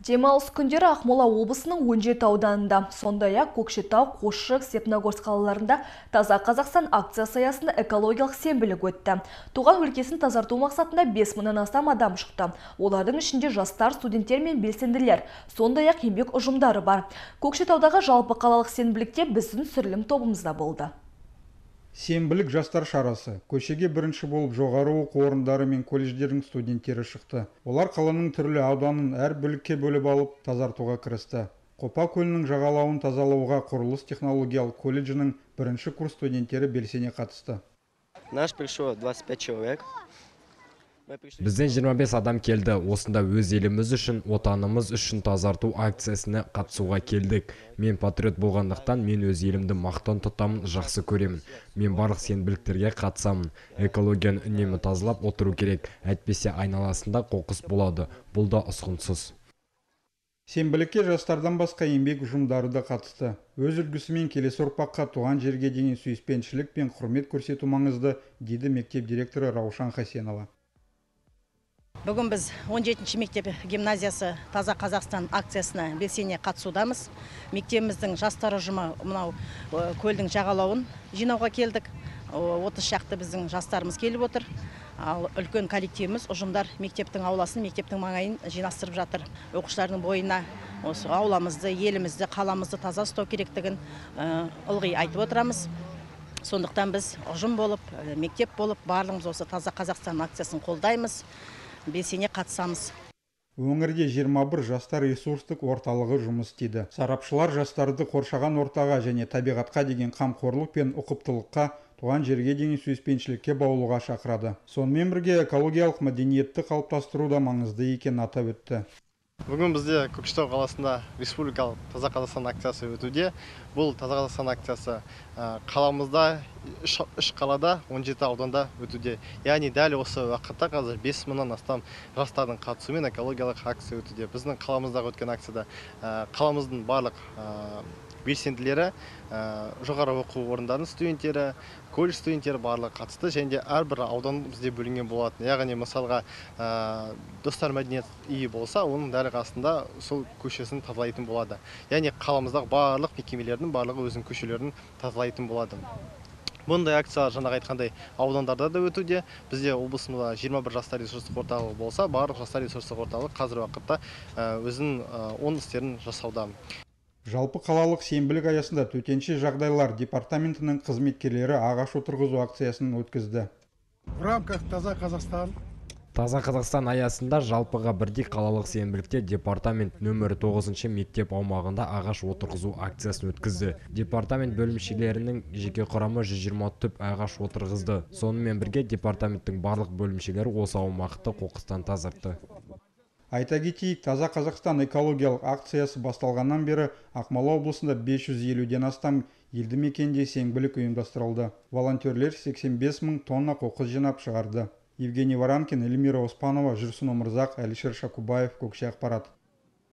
Демалыс күндері Ақмола облысының 17 ауданында, сондай-ақ Көкшетау, Қосшық, Степногорск қалаларында Таза Қазақстан акциясы аясында экологиялық сенбілік өтті. Туған өлкесін тазарту мақсатында 5 мыңнан астам адам шықты. Олардың ішінде жастар, студенттер мен белсенділер, сондай-ақ еңбек ұжымдары бар. Көкшетаудағы жалпы қалалық сенбілікте біздің түсірілім тобымызда болды. Сенбілік жастар шарасы. Көшеге бірінші болып жоғары оқу орындары мен колледждердің студенттері шықты. Олар қаланың түрлі ауданын әр бөлікке бөліп алып тазартуға кірісті. Қопа көлінің жағалауын тазалауға құрылыс технологиялық колледжінің бірінші курс студенттері белсене қатысты. Наш пришло 25 человек. Бізден 25 адам келді. Осында өз еліміз үшін, отанымыз үшін тазарту акциясына қатысуға келдік. Мен патриот болғандықтан мен өз елімді мақтан тұтамын, жақсы көремін. Мен барлық сенбіліктерге қатысамын. Экологияны үнемі тазалап отыру керек. Әйтпесе айналасында қоқыс болады. Бұл да ұсқынсыз. Сенбілікке жастардан басқа еңбек ұжымдары да қатысты. Өз үлгісімен келесі ұрпаққа туған жерге деген сүйіспеншілік пен құрмет көрсету маңызды, дейді мектеп директоры Раушан Хасенова. Бүгін біз 17-ші мектеп гимназиясы Таза Қазақстан акциясына белсене қатысудамыз. Мектебіміздің жастар ұжымы мынау көлдің жағалауын жинауға келдік. 30 шақты біздің жастарымыз келіп отыр. Ал үлкен коллективіміз ұжымдар мектептің ауласын, мектептің маңайын жинастырып жатыр. Оқушылардың бойына осы ауламызды, елімізді, қаламызды таза ұстау керектігін ылғи айтып отырамыз. Сондықтан біз ұжым болып, мектеп болып, барлығымыз осы Таза Қазақстан акциясын қолдаймыз, белсене қатысамыз. Өңірде 21 жастар ресурстық орталығы жұмыс істейді. Сарапшылар жастарды қоршаған ортаға және табиғатқа деген қамқорлық пен ұқыптылыққа, туған жерге деген сүйіспеншілікке баулуға шақырады. Сонымен бірге экологиялық мәдениетті қалыптастыру да маңызды екенін атап өтті. Бүгін бізде Көкшетау қаласында республикалық Таза Қазақстан акциясы өтуде. Бұл Таза Қазақстан акциясы қаламызда 3 қалада 17 ауданда өтуде. Яғни дәл осы уақытта қазір 5 мыңнан астам жастардың қатысуымен экологиялық акция өтуде. Біздің қаламыздағы өткен акцияда қаламыздың барлық белсенділері, жоғары оқу орындарының студенттері, колледж студенттері барлығы қатысты, және де әрбір аудан бізде бөлінген болатын. Яғни мысалға достар мәдениет үйі болса, оның дәл қасында сол көшесін тазалайтын болады. Яғни қаламыздағы барлық мекемелердің барлығы өзінің көшелерін тазалайтын болады. Бұндай акциялар жаңағы айтқандай аудандарда да өтуде. Бізде облысымызда 21 жастар ресурстық орталығы болса, барлық жастар ресурстық орталығы қазір уақытта өзінің оң істерін жасауда. Жалпы қалалық сенбілік аясында төтенше жағдайлар департаментінің қызметкерлері ағаш отырғызу акциясын өткізді. В рамках Таза Қазақстан аясында жалпыға бірдей қалалық сенбілікте департамент нөмірі 9 мектеп аумағында ағаш отырғызу акциясын өткізді. Департамент бөлімшелерінің жеке құрамы 120 түп ағаш отырғызды. Сонымен бірге департаменттің барлық бөлімшелері осы аумақты қоқыстан тазартты. Айта кетейік, Таза Қазақстан экологиялық акциясы басталғаннан бері Ақмола облысында 550-ден астам елді мекенде сенбілік ұйымдастырылды. Волонтерлер 85 мың тонна қоқыс жинап шығарды. Евгений Варанкин, Эльмира Оспанова, Жүрсін Омырзақ, Әлішер Шакубаев, Көкше ақпарат.